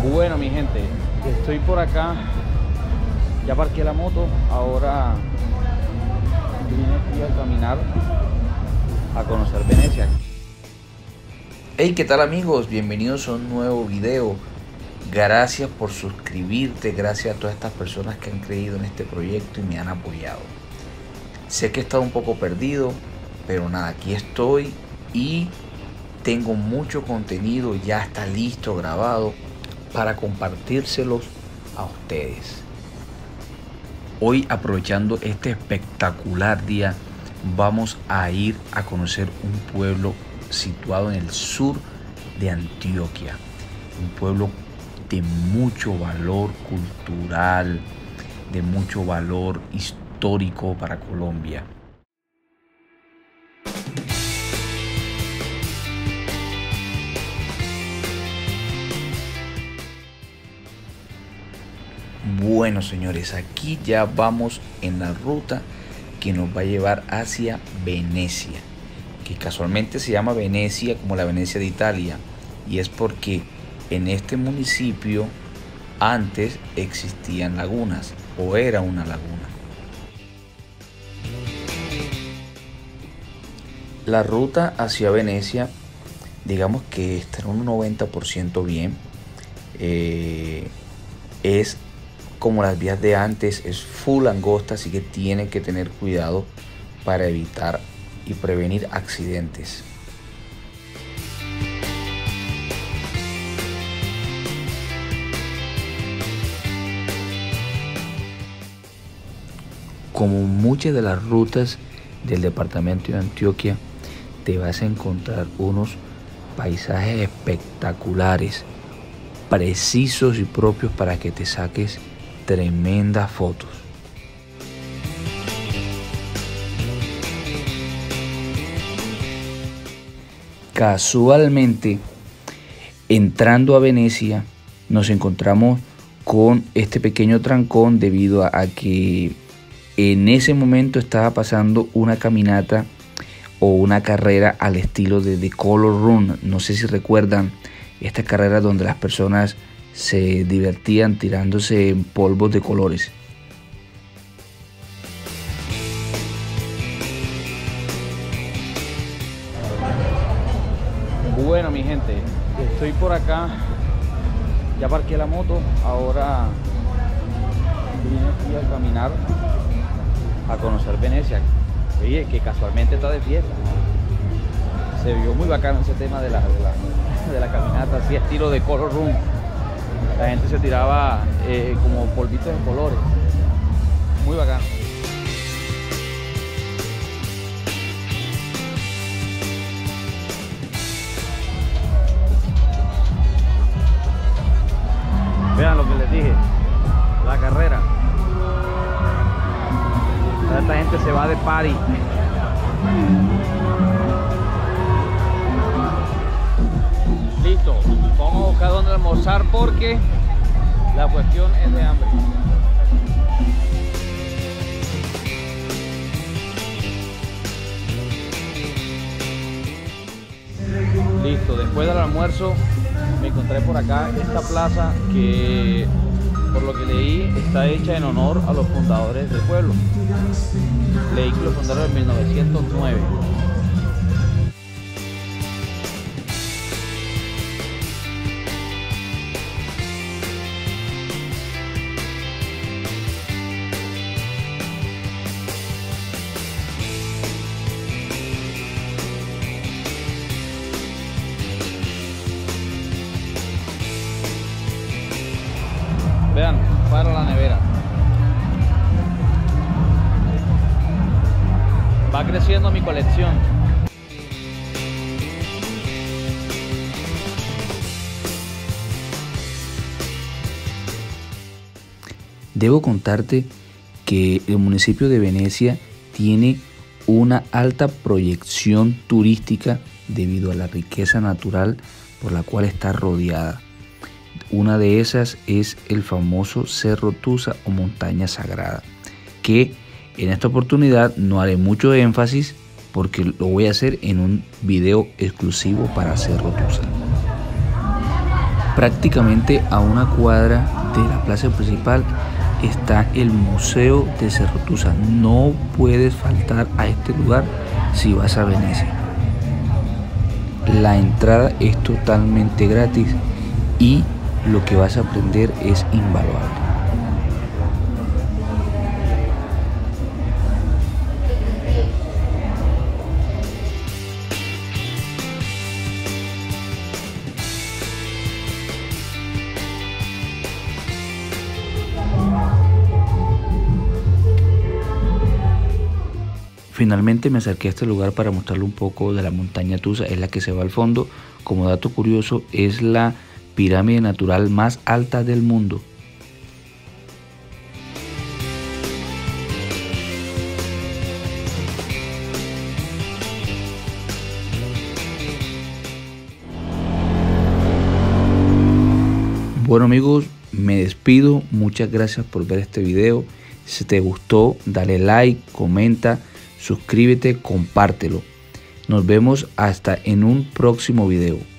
Bueno, mi gente, estoy por acá, ya parqué la moto, ahora vine aquí a caminar a conocer Venecia. Hey, ¿qué tal amigos? Bienvenidos a un nuevo video. Gracias por suscribirte, gracias a todas estas personas que han creído en este proyecto y me han apoyado. Sé que he estado un poco perdido, pero nada, aquí estoy y tengo mucho contenido, ya está listo, grabado, para compartírselos a ustedes. Hoy, aprovechando este espectacular día, vamos a ir a conocer un pueblo situado en el sur de Antioquia, un pueblo de mucho valor cultural, de mucho valor histórico para Colombia. Bueno, señores, aquí ya vamos en la ruta que nos va a llevar hacia Venecia, que casualmente se llama Venecia como la Venecia de Italia, y es porque en este municipio antes existían lagunas, o era una laguna. La ruta hacia Venecia, digamos que está en un 90% bien. Es como las vías de antes, es full angosta, así que tienen que tener cuidado para evitar y prevenir accidentes. Como muchas de las rutas del departamento de Antioquia, te vas a encontrar unos paisajes espectaculares, precisos y propios para que te saques tremendas fotos. Casualmente, entrando a Venecia, nos encontramos con este pequeño trancón debido a que en ese momento estaba pasando una caminata o una carrera al estilo de The Color Run. No sé si recuerdan esta carrera donde las personas se divertían tirándose en polvos de colores. Bueno, mi gente, estoy por acá, ya parqué la moto, ahora vine aquí a caminar a conocer Venecia. Oye, que casualmente está de fiesta. Se vio muy bacano ese tema de la caminata, así estilo de Color Run. La gente se tiraba como polvitos de colores. Muy bacano. Vean lo que les dije, la carrera. Esta gente se va de party. Listo, vamos a buscar dónde almorzar porque la cuestión es de hambre. Listo, después del almuerzo me encontré por acá esta plaza que, por lo que leí, está hecha en honor a los fundadores del pueblo. Leí que los fundaron en 1909. Vean, para la nevera. Va creciendo mi colección. Debo contarte que el municipio de Venecia tiene una alta proyección turística debido a la riqueza natural por la cual está rodeada. Una de esas es el famoso Cerro Tusa o Montaña Sagrada, que en esta oportunidad no haré mucho énfasis porque lo voy a hacer en un video exclusivo para Cerro Tusa. Prácticamente a una cuadra de la plaza principal está el Museo de Cerro-Tusa. No puedes faltar a este lugar si vas a Venecia. La entrada es totalmente gratis y lo que vas a aprender es invaluable. Finalmente me acerqué a este lugar para mostrarle un poco de la montaña Tusa, es la que se va al fondo. Como dato curioso, es la pirámide natural más alta del mundo. Bueno amigos, me despido. Muchas gracias por ver este video. Si te gustó, dale like, comenta, suscríbete, compártelo. Nos vemos hasta en un próximo video.